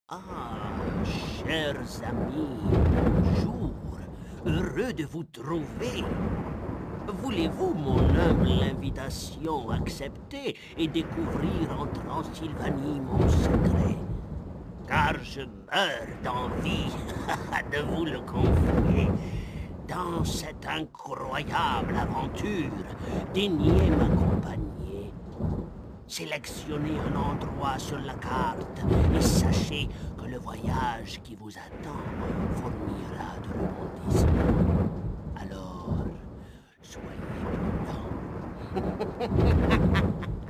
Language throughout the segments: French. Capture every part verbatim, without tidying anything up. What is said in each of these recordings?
Ah, chers amis, bonjour. Heureux de vous trouver. Voulez-vous mon humble invitation accepter et découvrir en Transylvanie mon secret? Car je meurs d'envie de vous le confier. Dans cette incroyable aventure, daignez m'accompagner. Sélectionnez un endroit sur la carte et sachez que le voyage qui vous attend fournira de rebondissements. Alors, soyez prudents.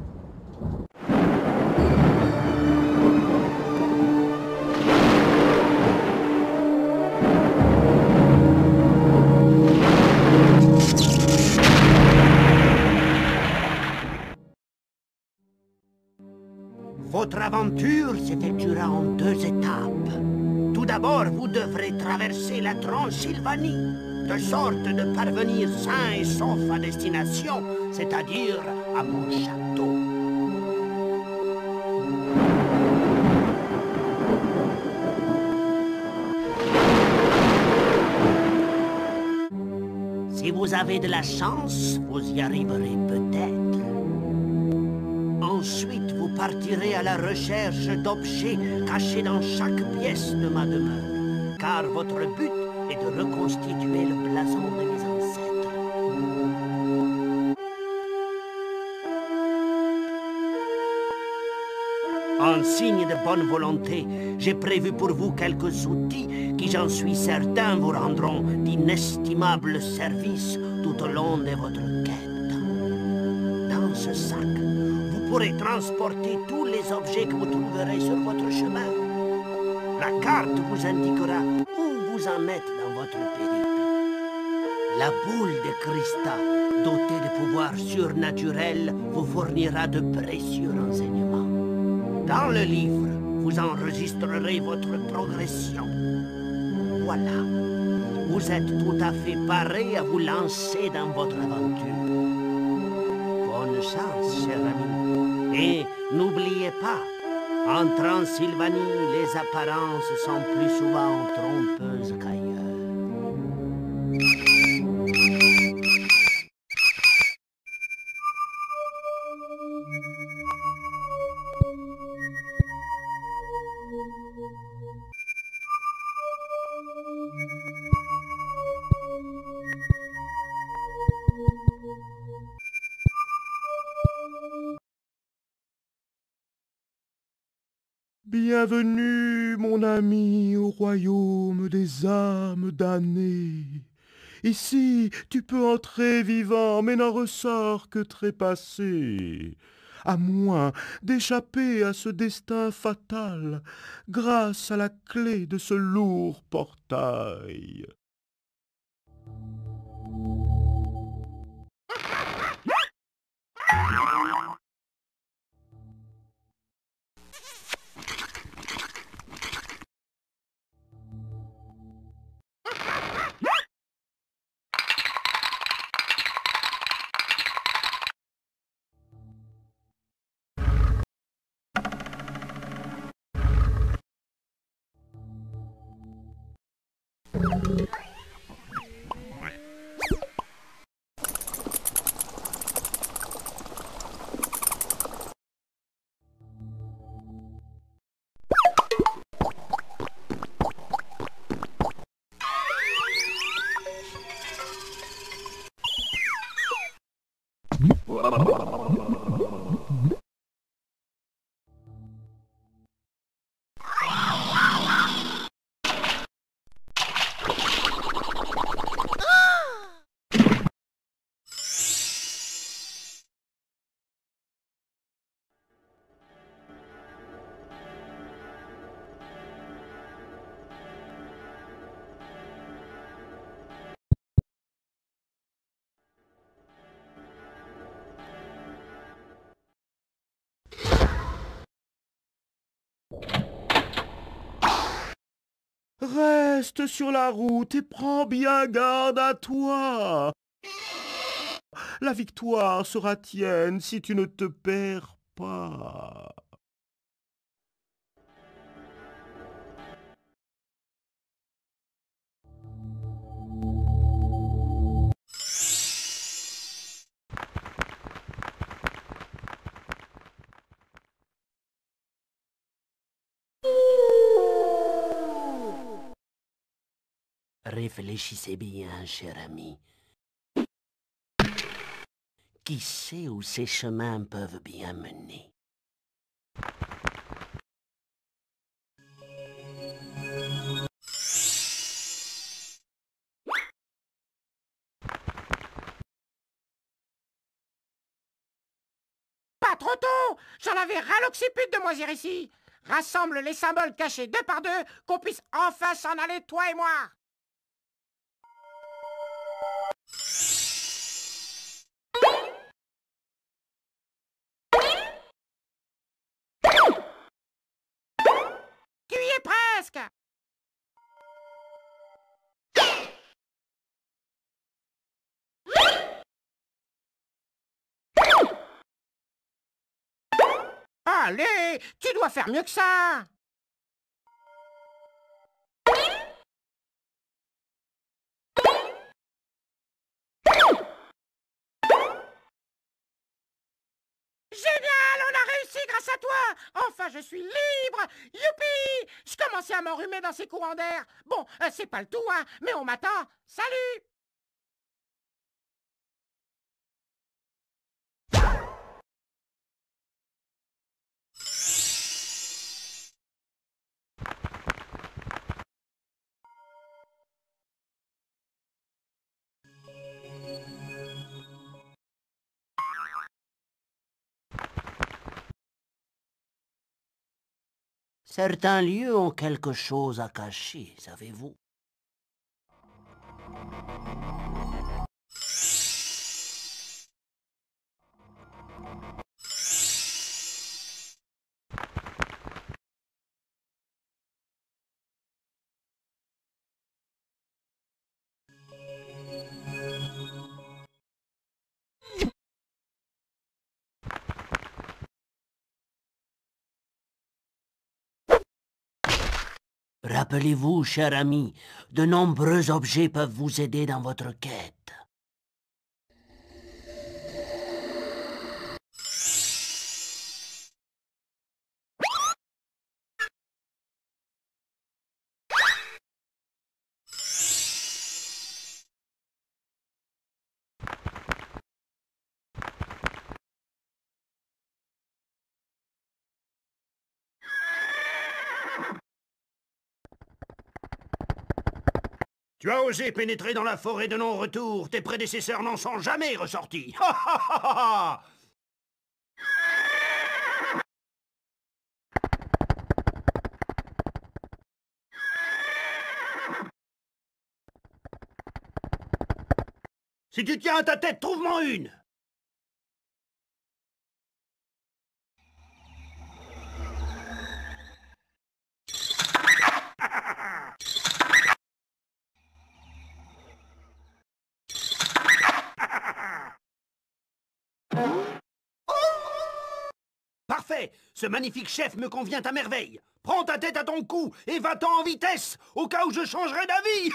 Votre aventure s'effectuera en deux étapes. Tout d'abord, vous devrez traverser la Transylvanie, de sorte de parvenir sain et sauf à destination, c'est-à-dire à mon château. Si vous avez de la chance, vous y arriverez peut-être. Ensuite, vous partirez à la recherche d'objets cachés dans chaque pièce de ma demeure, car votre but est de reconstituer le blason de mes ancêtres. En signe de bonne volonté, j'ai prévu pour vous quelques outils qui, j'en suis certain, vous rendront d'inestimables services tout au long de votre quête. Dans ce sac, vous pourrez transporter tous les objets que vous trouverez sur votre chemin. La carte vous indiquera où vous en êtes dans votre périple. La boule de cristal, dotée de pouvoirs surnaturels, vous fournira de précieux renseignements. Dans le livre, vous enregistrerez votre progression. Voilà. Vous êtes tout à fait paré à vous lancer dans votre aventure. Bonne chance, cher ami. Et n'oubliez pas, en Transylvanie, les apparences sont plus souvent trompeuses qu'ailleurs. Bienvenue, mon ami, au royaume des âmes damnées. Ici, tu peux entrer vivant, mais n'en ressors que trépassé. À moins d'échapper à ce destin fatal, grâce à la clé de ce lourd portail. Reste sur la route et prends bien garde à toi. La victoire sera tienne si tu ne te perds pas. Réfléchissez bien, cher ami. Qui sait où ces chemins peuvent bien mener? Pas trop tôt! J'en avais ras l'occiput de moisir ici! Rassemble les symboles cachés deux par deux, qu'on puisse enfin s'en aller, toi et moi! Tu y es presque! Allez, tu dois faire mieux que ça! Génial, on a réussi grâce à toi! Enfin, je suis libre! Youpi! Je commençais à m'enrhumer dans ces courants d'air. Bon, euh, c'est pas le tout, hein, mais on m'attend. Salut! Certains lieux ont quelque chose à cacher, savez-vous? Rappelez-vous, cher ami, de nombreux objets peuvent vous aider dans votre quête. Tu as osé pénétrer dans la forêt de non-retour. Tes prédécesseurs n'en sont jamais ressortis. Ha ha ha ha! Si tu tiens à ta tête, trouve-moi une. Parfait! Ce magnifique chef me convient à merveille. Prends ta tête à ton cou et va-t'en en vitesse, au cas où je changerai d'avis.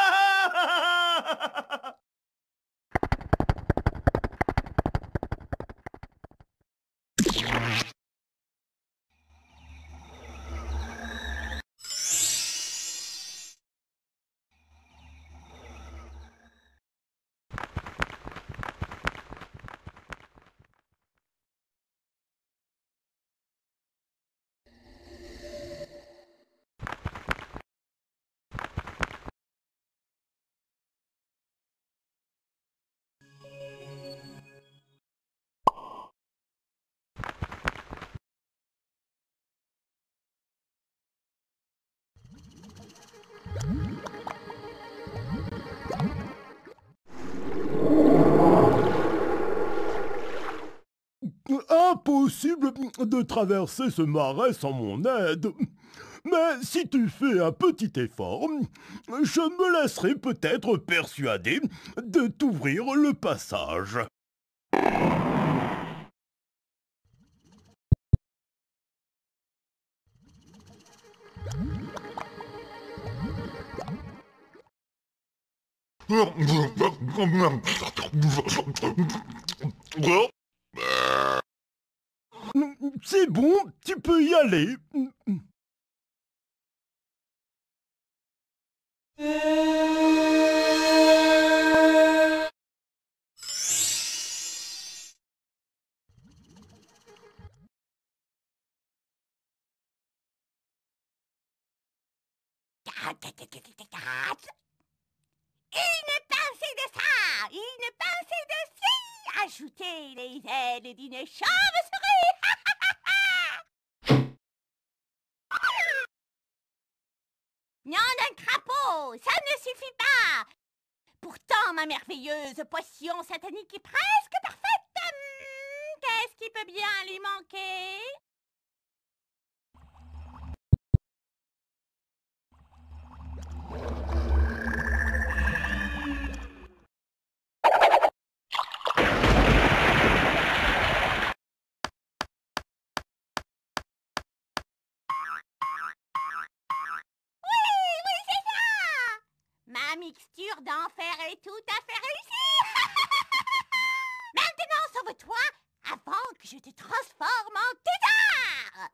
Impossible de traverser ce marais sans mon aide. Mais si tu fais un petit effort, je me laisserai peut-être persuader de t'ouvrir le passage. C'est bon, tu peux y aller. Thank you. Une pincée de ça, une pincée de ci. Ajoutez les ailes d'une chauve-souris. Non, d'un crapaud, ça ne suffit pas. Pourtant, ma merveilleuse potion satanique est presque parfaite. Hum, Qu'est-ce qui peut bien lui manquer? Ma mixture d'enfer est tout à fait réussie. Maintenant, sauve-toi avant que je te transforme en thésard.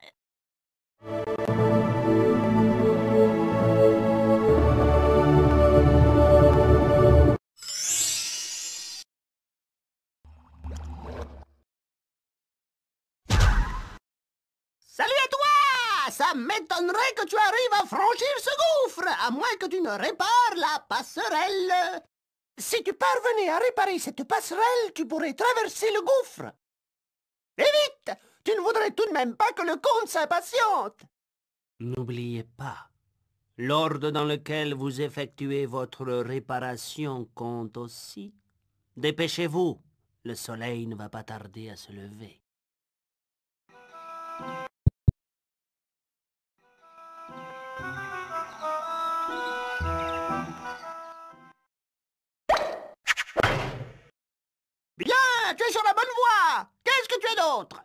Salut à toi! Ça m'étonnerait que tu arrives à franchir ce gouffre, à moins que tu ne répares la passerelle. Si tu parvenais à réparer cette passerelle, tu pourrais traverser le gouffre. Et vite! Tu ne voudrais tout de même pas que le comte s'impatiente. N'oubliez pas, l'ordre dans lequel vous effectuez votre réparation compte aussi. Dépêchez-vous, le soleil ne va pas tarder à se lever. Bien, tu es sur la bonne voie. Qu'est-ce que tu as d'autre?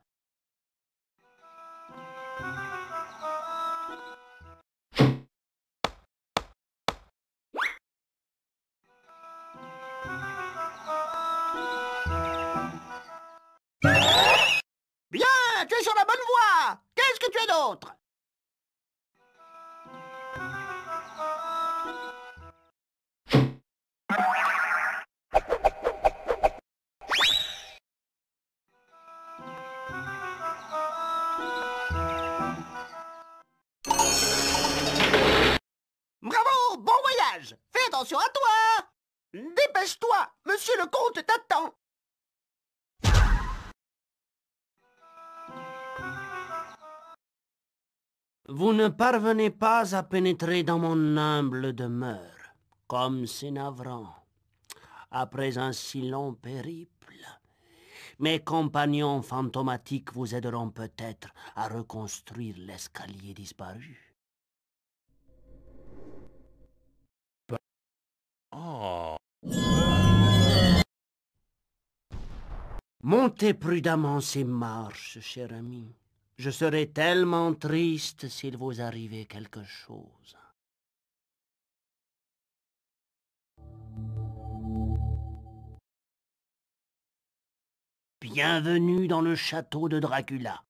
Bien, tu es sur la bonne voie. Qu'est-ce que tu as d'autre? Bravo, bon voyage. Fais attention à toi. Dépêche-toi, monsieur le comte t'attend. Vous ne parvenez pas à pénétrer dans mon humble demeure, comme c'est navrant. Après un si long périple, mes compagnons fantomatiques vous aideront peut-être à reconstruire l'escalier disparu. Oh. Montez prudemment ces marches, cher ami. Je serais tellement triste s'il vous arrivait quelque chose. Bienvenue dans le château de Dracula.